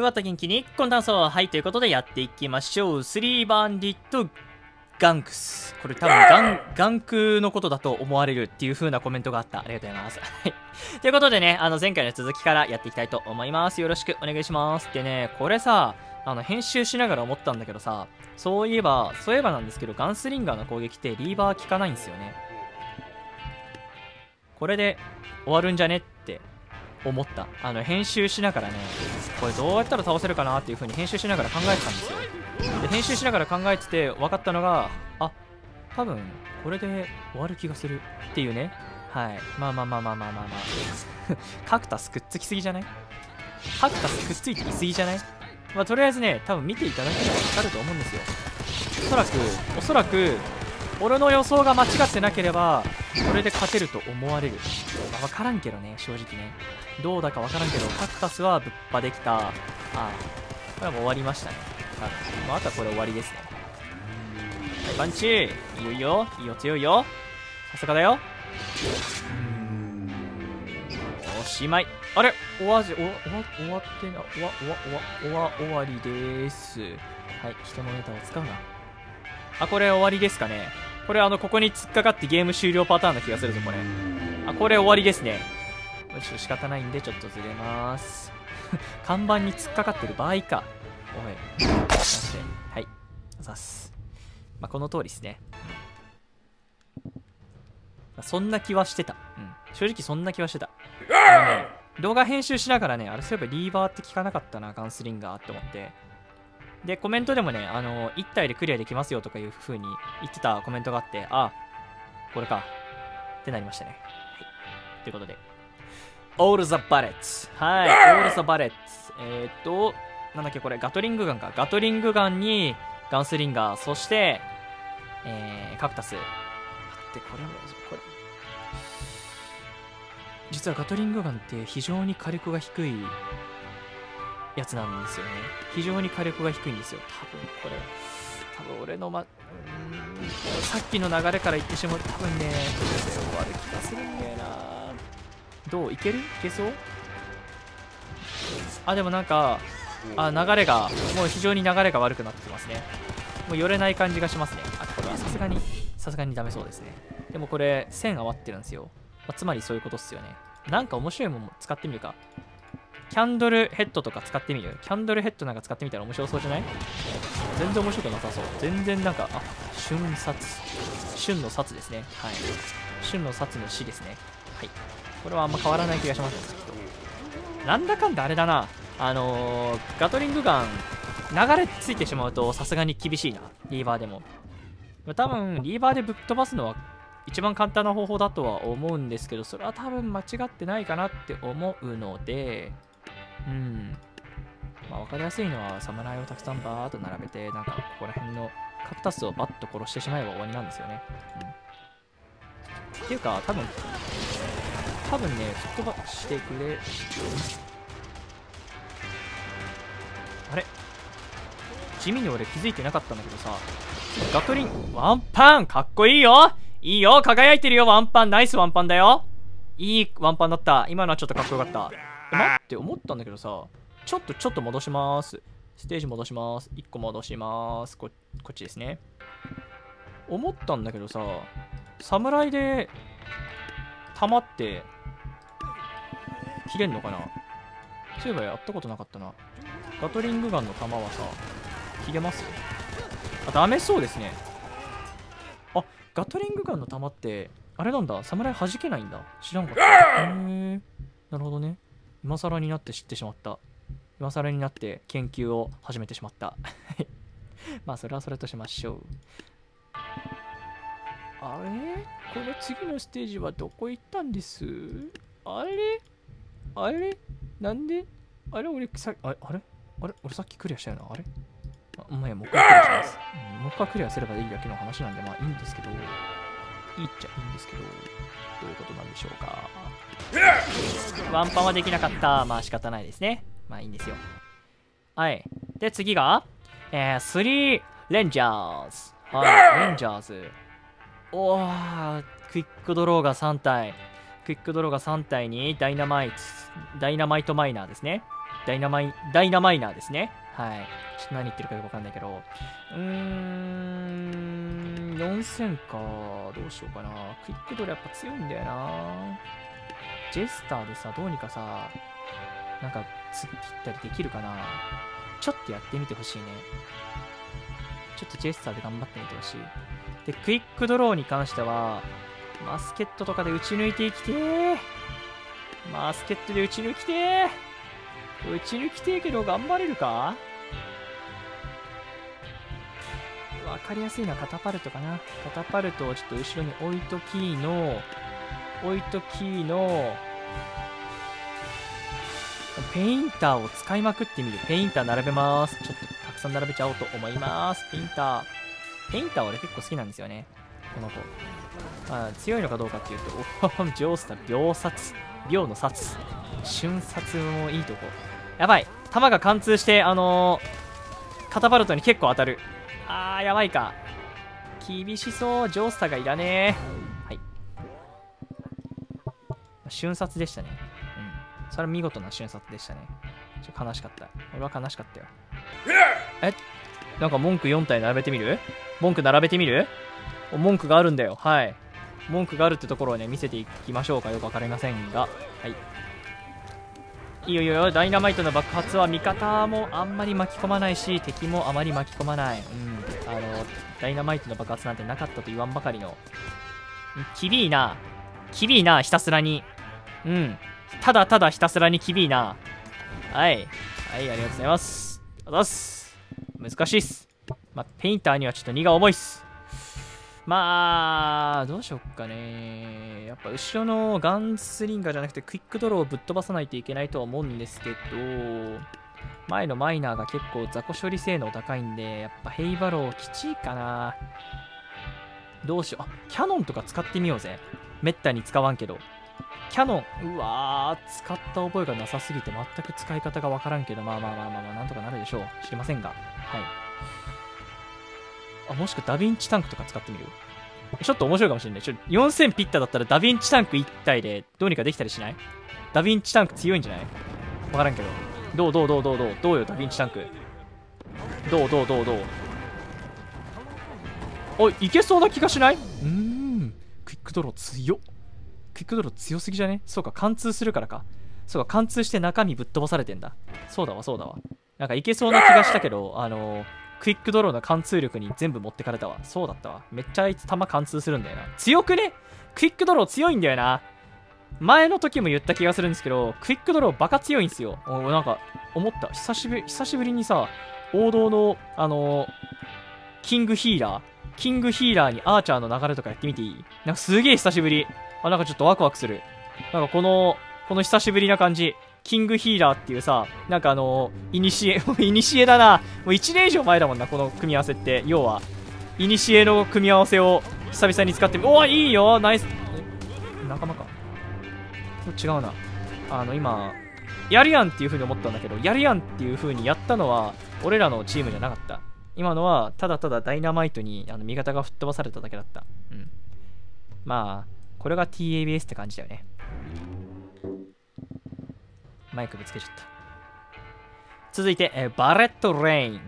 ふわっと元気に、この炭素。はい、ということでやっていきましょう。3バンディットガンクス。これ多分ガンクのことだと思われるっていう風なコメントがあった。ありがとうございます。はい。ということでね、前回の続きからやっていきたいと思います。よろしくお願いします。でね、これさ、編集しながら思ったんだけどさ、そういえばなんですけど、ガンスリンガーの攻撃ってリーバー効かないんですよね。これで終わるんじゃねって思った。編集しながらね、これどうやったら倒せるかなっていう風に編集しながら考えてたんですよ。で、編集しながら考えてて分かったのが、多分これで終わる気がするっていうね。はい。まあ。カクタスくっつきすぎじゃない？カクタスくっついてきすぎじゃない？まあ、とりあえずね、多分見ていただければ分かると思うんですよ。おそらく、俺の予想が間違ってなければ、これで勝てると思われる。まあ、分からんけどね、正直ね。どうだか分からんけど、カクタスはぶっぱできた。これはもう終わりましたね。まあ、あとはこれ終わりですね。はい、パンチ。いいよ、強いよ。さすがだよ。おしまい。あれ終わってな、終わりです。はい、人のネタを使うな。これ終わりですかね。これここに突っかかってゲーム終了パターンな気がするぞ、これ。これ終わりですね。ちょっと仕方ないんで、ちょっとずれます。看板に突っかかってる場合か。おい。はい。ざっす。まあ、この通りですね。そんな気はしてた。正直そんな気はしてた。動画編集しながらね、そういえばリーバーって聞かなかったな、ガンスリンガーって思って。で、コメントでもね、1体でクリアできますよとかいう風に言ってたコメントがあって、これか。ってなりましたね。はい。ということで。All the bullets。はい。All the bullets。なんだっけこれ、ガトリングガンか。ガトリングガンに、ガンスリンガー、そして、カクタス。待って、これ。実はガトリングガンって非常に火力が低いやつなんですよね。非常に火力が低いんですよ。多分俺のさっきの流れから言ってしまうと多分ね、これで終わる気がするんだよな。どういけけそう？でもなんか、流れが、もう非常に流れが悪くなってきますね。もう寄れない感じがしますね。これはさすがにダメそうですね。でもこれ、線余ってるんですよ。つまりそういうことっすよね。なんか面白いもの使ってみるか。キャンドルヘッドとか使ってみる？キャンドルヘッドなんか使ってみたら面白そうじゃない？全然面白くなさそう。全然なんか、旬の殺ですね。はい。旬の殺の死ですね。はい。これはあんま変わらない気がしますね、さっきと。なんだかんだあれだな。ガトリングガン、流れついてしまうとさすがに厳しいな。リーバーでも。多分、リーバーでぶっ飛ばすのは一番簡単な方法だとは思うんですけど、それは多分間違ってないかなって思うので、まあ分かりやすいのは侍をたくさんバーっと並べて、なんかここら辺のカクタスをバッと殺してしまえば終わりなんですよね。っていうか、多分ね、吹っ飛ばしてくれ。あれ地味に俺気づいてなかったんだけどさ、ガトリン、ワンパンかっこいいよいいよ輝いてるよワンパンナイスワンパンだよいいワンパンだった今のはちょっとかっこよかった待って思ったんだけどさちょっと戻しますステージ戻します1個戻しますこっちですね思ったんだけどさ侍で弾って切れんのかなそういえばやったことなかったなガトリングガンの弾はさ切れますダメそうですねガトリングガンの弾ってあれなんだ侍弾けないんだ知らんかったなるほどね今更になって知ってしまった今更になって研究を始めてしまったまあそれはそれとしましょうあれこの次のステージはどこ行ったんですあれなんであれ俺さ俺さっきクリアしたよなあれもう一回クリアします。もう一回クリアすればいいだけの話なんで、まあいいんですけど、いいっちゃいいんですけど、どういうことなんでしょうか。ワンパンはできなかった。まあ仕方ないですね。まあいいんですよ。はい。で、次が、3レンジャーズ。はい、レンジャーズ。クイックドローが3体。クイックドローが3体にダイナマイトマイナーですね。 ダイナマイナーですね。はい。ちょっと何言ってるかよくわかんないけど。4000か。どうしようかな。クイックドルやっぱ強いんだよな。ジェスターでさ、どうにかさ、なんか、突っ切ったりできるかな。ちょっとやってみてほしいね。ちょっとジェスターで頑張ってみてほしい。で、クイックドローに関しては、マスケットとかで打ち抜いていきてー。マスケットで打ち抜きてー。打ち抜きてーけど頑張れるか。わかりやすいのはカタパルトかな。カタパルトをちょっと後ろに置いときの、ペインターを使いまくってみる。ペインター並べます。ちょっとたくさん並べちゃおうと思います。ペインター俺結構好きなんですよね。この子。強いのかどうかっていうと、ジョースター、秒の殺。瞬殺もいいとこ。やばい。弾が貫通して、カタパルトに結構当たる。やばいか。厳しそう。ジョースターがいらねえ。はい。瞬殺でしたね。それは見事な瞬殺でしたね。ちょっと悲しかった。俺は悲しかったよ。なんか文句4体並べてみる？文句並べてみる？文句があるんだよ。はい。文句があるってところをね、見せていきましょうか。よくわかりませんが。はい。いいよいいよ。ダイナマイトの爆発は味方もあんまり巻き込まないし、敵もあまり巻き込まない。ダイナマイトの爆発なんてなかったと言わんばかりの。きびいな、ひたすらに。ただただひたすらにきびいな。はい。はい、ありがとうございます。難しいっす。ペインターにはちょっと荷が重いっす。どうしよっかね。やっぱ後ろのガンスリンガーじゃなくてクイックドローをぶっ飛ばさないといけないとは思うんですけど、前のマイナーが結構雑魚処理性能高いんで、やっぱヘイバローきちいかな。どうしよう。キャノンとか使ってみようぜ。めったに使わんけど。キャノン、使った覚えがなさすぎて全く使い方がわからんけど、なんとかなるでしょう。知りませんが。はい。もしくはダヴィンチタンクとか使ってみる？ちょっと面白いかもしれない。4000ピッタだったらダヴィンチタンク1体でどうにかできたりしない？ダヴィンチタンク強いんじゃない？わからんけど。どうよ、ダヴィンチタンク。どういけそうな気がしない？クイックドロー強っ。クイックドロー強すぎじゃね？そうか、貫通するからか。そうか、貫通して中身ぶっ飛ばされてんだ。そうだわ。なんかいけそうな気がしたけど、クイックドローの貫通力に全部持ってかれたわ。そうだったわ。めっちゃあいつ弾貫通するんだよな。強くね？クイックドロー強いんだよな。前の時も言った気がするんですけど、クイックドローバカ強いんすよ。なんか、思った。久しぶりにさ、王道の、キングヒーラーにアーチャーの流れとかやってみていい？なんかすげえ久しぶり。なんかちょっとワクワクする。なんかこの久しぶりな感じ。キングヒーラーっていうさ、なんかイニシエだな。もう1年以上前だもんな、この組み合わせって。要は、イニシエの組み合わせを久々に使ってみ、いいよ、ナイス。仲間か。違うな。今、やるやんっていう風に思ったんだけど、やるやんっていう風にやったのは、俺らのチームじゃなかった。今のは、ただただダイナマイトに味方が吹っ飛ばされただけだった。これが TABS って感じだよね。マイクぶつけちゃった。続いて、バレットレイン。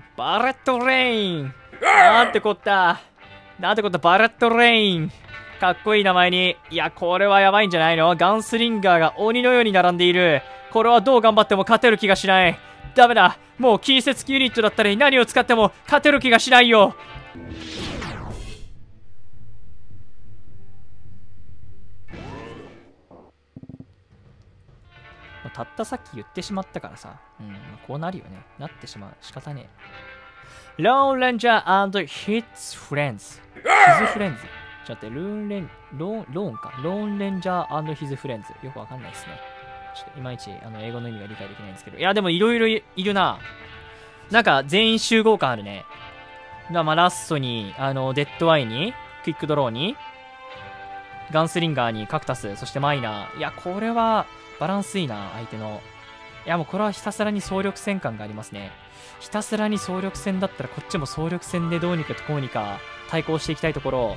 なんてこった、バレットレイン。かっこいい名前に。いや、これはやばいんじゃないの？ガンスリンガーが鬼のように並んでいる。これはどう頑張っても勝てる気がしない。ダメだ。もうキーセツユニットだったり何を使っても勝てる気がしないよ。たったさっき言ってしまったからさ。こうなるよね。なってしまう。仕方ねえ。ローンレンジャー&ヒッツフレンズ。ヒズフレンズ。ちょっと待って、ローンレンジャー&ヒズフレンズ。よくわかんないですね。ちょっといまいち英語の意味が理解できないんですけど。いや、でもいろいろいるな。なんか全員集合感あるね。ラストに、デッドアイに、クイックドローに、ガンスリンガーにカクタス、そしてマイナー。いや、これは、バランスいいな、相手の。いや、もうこれはひたすらに総力戦感がありますね。ひたすらに総力戦だったら、こっちも総力戦でどうにかこうにか対抗していきたいところ。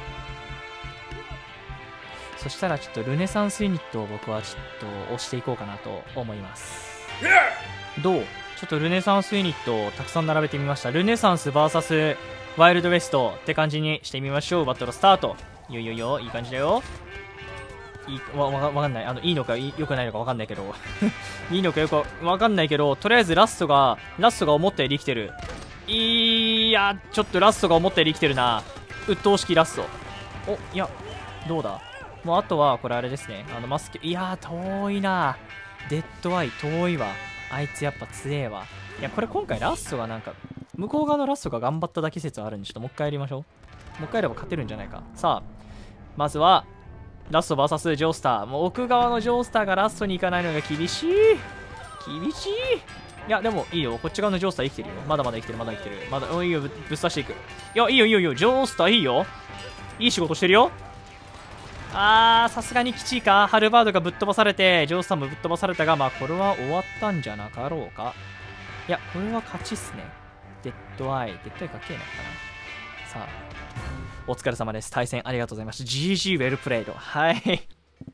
そしたらちょっとルネサンスユニットを僕はちょっと押していこうかなと思います。 どう？ちょっとルネサンスユニットをたくさん並べてみました。ルネサンス VS ワイルドウェストって感じにしてみましょう。バトルスタート。いいよ、いい感じだよ。わかんない。いいのか、良くないのかわかんないけど。いいのかよくわかんないけど、とりあえずラストが思ったより生きてる。いや、ちょっとラストが思ったより生きてるな。鬱陶しきラスト。お、いや、どうだ？もうあとは、これあれですね。マスケ、いやー、遠いな。デッドアイ、遠いわ。あいつやっぱ強えわ。いや、これ今回ラストがなんか、向こう側のラストが頑張っただけ説あるんで、ちょっともう一回やりましょう。もう一回やれば勝てるんじゃないか。さあ、まずは、ラスト VS ジョースター。もう奥側のジョースターがラストに行かないのが厳しい。厳しい。いや、でもいいよ。こっち側のジョースター生きてるよ。まだまだ生きてる、まだ生きてる。まだ、いいよ、ぶっ刺していく。いや、いいよ。ジョースターいいよ。いい仕事してるよ。さすがにきちいか。ハルバードがぶっ飛ばされて、ジョースターもぶっ飛ばされたが、まあ、これは終わったんじゃなかろうか。いや、これは勝ちっすね。デッドアイかっけえなかな。さあ、お疲れ様です。対戦ありがとうございました。GG ウェルプレイド。はい。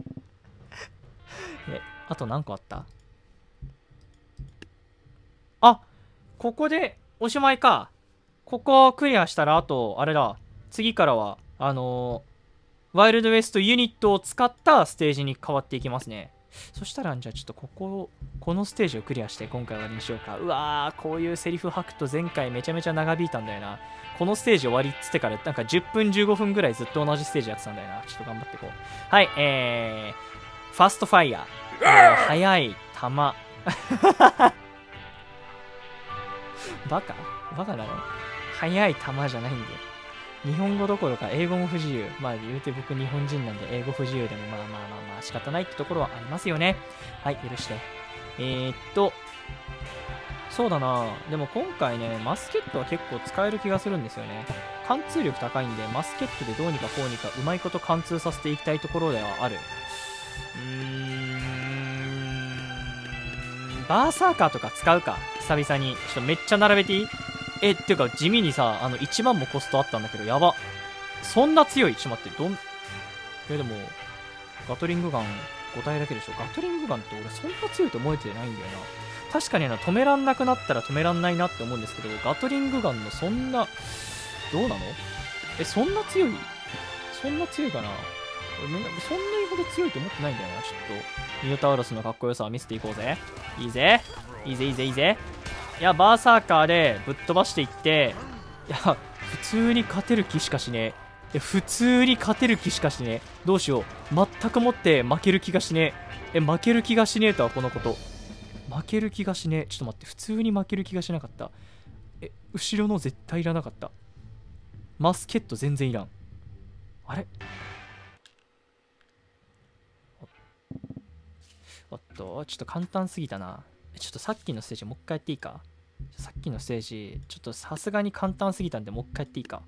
あと何個あった？あ、ここでおしまいか。ここクリアしたら、あと、あれだ。次からは、ワイルドウェストユニットを使ったステージに変わっていきますね。そしたら、じゃあちょっとこのステージをクリアして今回は終わりにしようか。うわー、こういうセリフ吐くと前回めちゃめちゃ長引いたんだよな。このステージ終わりっつってからなんか10分15分ぐらいずっと同じステージやってたんだよな。ちょっと頑張っていこう。はい、ファストファイヤー。速い弾。バカなの？速い弾じゃないんだよ。日本語どころか英語も不自由。まあ言うて僕日本人なんで英語不自由でもまあ仕方ないってところはありますよね。はい、許して。そうだな。でも今回ね、マスケットは結構使える気がするんですよね。貫通力高いんで、マスケットでどうにかこうにかうまいこと貫通させていきたいところではある。バーサーカーとか使うか。久々に。ちょっとめっちゃ並べていい？っていうか地味にさ、1万もコストあったんだけど、やば。そんな強い？ちょっと待って、でも、ガトリングガン5体だけでしょ。ガトリングガンって俺そんな強いと思えてないんだよな。確かに止めらんなくなったら止めらんないなって思うんですけど、ガトリングガンのそんな、どうなの？そんな強いかな？そんなにほど強いと思ってないんだよな。ちょっと、ミノタウロスのかっこよさを見せていこうぜ。いいぜ。いや、バーサーカーでぶっ飛ばしていって、いや、普通に勝てる気しかしねえ。どうしよう。全くもって負ける気がしねえ。負ける気がしねえとはこのこと。負ける気がしねえ。ちょっと待って、普通に負ける気がしなかった。後ろの絶対いらなかった。マスケット全然いらん。あれ？ちょっと簡単すぎたな。ちょっとさっきのステージもう一回やっていいか？さっきのステージ、ちょっとさすがに簡単すぎたんでもう一回やっていいか？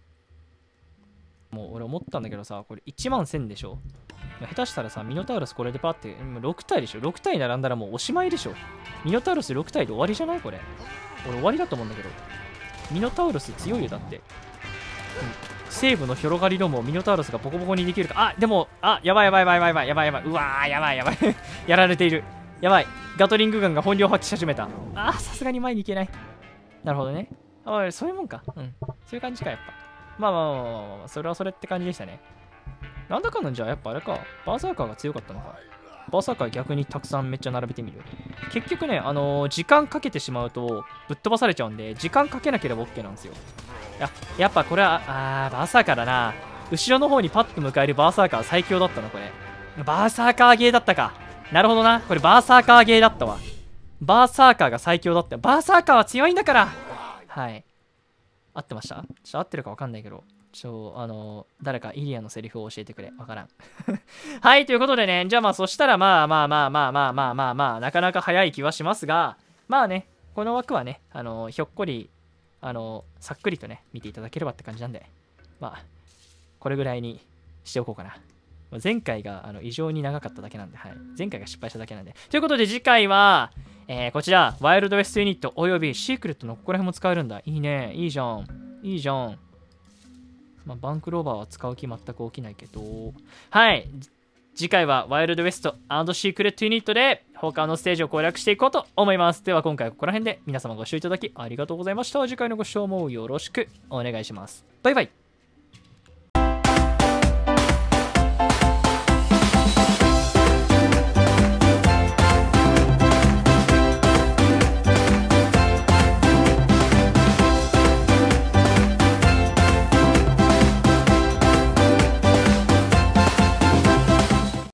もう俺思ったんだけどさ、これ1万1000でしょ？下手したらさ、ミノタウロスこれでパって、6体でしょ？ 6 体並んだらもうおしまいでしょ？ミノタウロス6体で終わりじゃないこれ。俺終わりだと思うんだけど。ミノタウロス強いよだって。西部の広がりのもミノタウロスがボコボコにできるか。でも、やばい。うわー、やばい。やられている。やばい。ガトリングガンが本領発揮し始めた。さすがに前に行けない。なるほどね。そういうもんか。そういう感じか、やっぱ。まあ、それはそれって感じでしたね。なんだかんじゃ、やっぱあれか。バーサーカーが強かったのか。バーサーカー逆にたくさんめっちゃ並べてみる。結局ね、時間かけてしまうとぶっ飛ばされちゃうんで、時間かけなければ OK なんですよ。やっぱこれは、バーサーカーだな。後ろの方にパッと迎えるバーサーカー最強だったな、これ。バーサーカーゲーだったか。なるほどな。これバーサーカーゲーだったわ。バーサーカーが最強だった。バーサーカーは強いんだから。はい。合ってました？ちょっと合ってるか分かんないけど。誰かイリアのセリフを教えてくれ。わからん。はい、ということでね。じゃあそしたらなかなか早い気はしますが、まあね、この枠はね、ひょっこり、さっくりとね、見ていただければって感じなんで、これぐらいにしておこうかな。前回が異常に長かっただけなんで、はい。前回が失敗しただけなんで。ということで次回は、こちら、ワイルドウェストユニットおよびシークレットのここら辺も使えるんだ。いいね。いいじゃん。バンクローバーは使う気全く起きないけど。はい。 次回はワイルドウエスト&シークレットユニットで他のステージを攻略していこうと思います。では今回はここら辺で皆様ご視聴いただきありがとうございました。次回のご視聴もよろしくお願いします。バイバイ。